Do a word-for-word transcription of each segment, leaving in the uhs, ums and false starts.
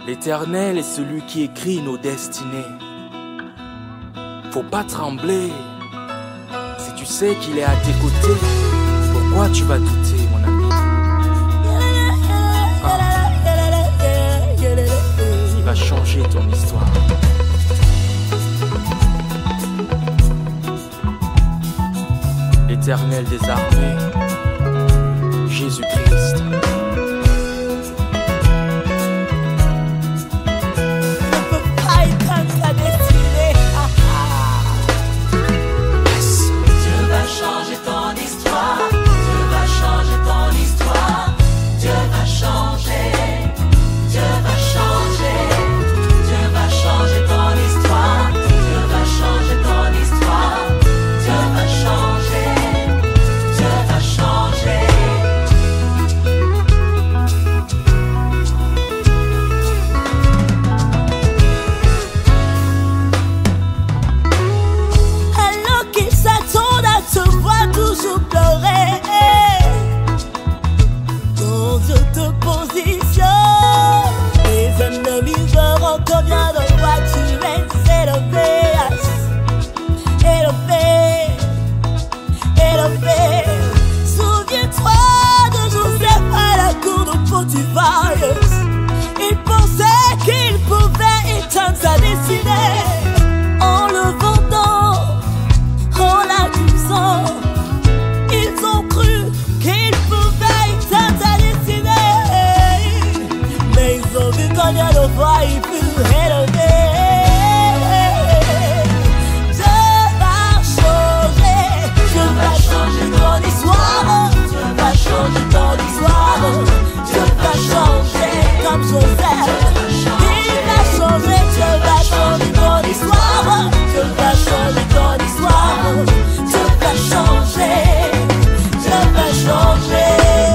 L'Éternel est celui qui écrit nos destinées. Faut pas trembler. Si tu sais qu'il est à tes côtés, pourquoi tu vas douter, mon ami? Ah. Il va changer ton histoire. L'Éternel des armées, Jésus-Christ. Il pensait qu'il pouvait éteindre sa destinée en le vendant, en l'accusant. Ils ont cru qu'il pouvait éteindre sa destinée, mais ils ont vu qu'on y a le voix, il fut élevé. Dieu va changer, Dieu va changer ton histoire, Dieu va changer ton histoire. Dieu va changer comme Joseph. Il va changer, Dieu va changer ton histoire. Dieu va changer ton histoire. Dieu va changer, Dieu va changer.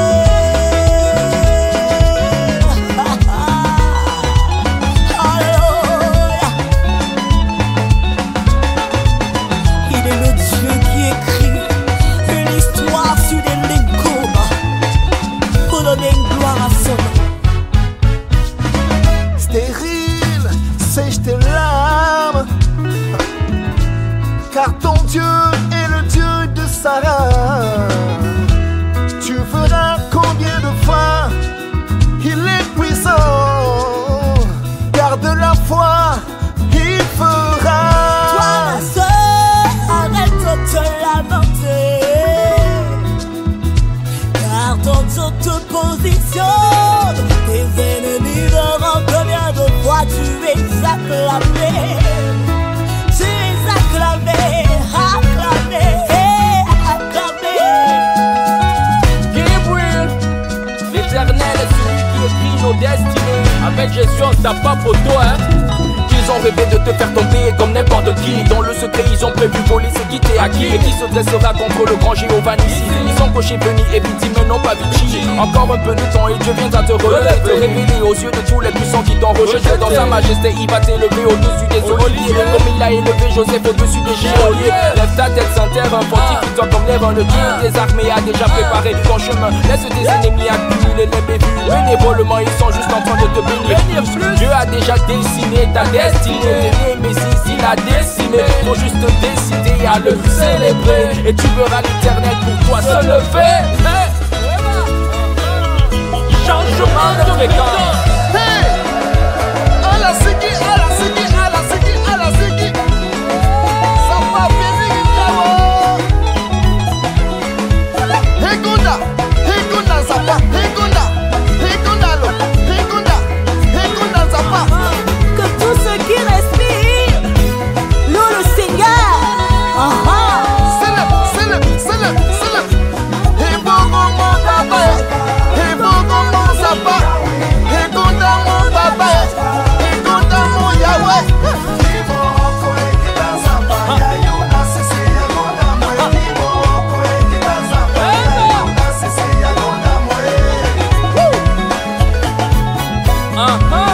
Alléluia. Il est le Dieu qui écrit une histoire sur des lignes courbes pour donner une gloire à son nom. Stérile, sèche tes larmes, car ton Dieu est le Dieu de Sarah. Tu verras combien de fois il est puissant. Garde la foi, il fera. Toi ma soeur, arrête de te lamenter, car ton Dieu te positionne. Tes ennemis verront combien de fois tu es acclamé. Tu es acclamé, acclamé, acclamé. Gabriel, l'Éternel est celui qui écrit nos destinées. Avec Jésus, on tape pas pour toi, hein. Ils ont rêvé de te faire tomber comme n'importe qui. Dans le secret, ils ont prévu voler ce qui t'est acquis. Et qui se dressera contre le grand Jéhovah Nissi. Ils ont coché Béni et Viti, mais non pas Vichy. Encore un peu de temps et Dieu viendra te relever. Te révéler aux yeux de tous les puissants qui t'ont rejeté. Dans sa majesté, il va t'élever au-dessus des oliviers. Comme il a élevé Joseph au-dessus des géoliers. Lève ta tête sans terre, fortifie-toi comme l'air. Le Dieu des armées a déjà préparé ton chemin. Laisse tes ennemis accumuler les bévues. Bénévolement, ils sont juste en train de te bénir. Dieu a déjà dessiné ta destinée. Mais si il a dessiné, faut juste décider à le célébrer. Et tu verras l'Éternel pour toi se lever. Hey. Changement de fréquence. Hey! À la Siki, à la Siki, à la Siki, à la Siki. Ça va venir, Gabo. Hekunda, Hekunda, ça va. Hekunda, Hekunda, lo. Hekunda, Hekunda, ça va. Que tout ce qui respire loue le Seigneur. Ah ah. C'est le, c'est le, c'est le, c'est le. Et bon, mon papa. Et bon, mon papa. Et bon, mon papa. Et bon, mon Yahweh. Uh-huh.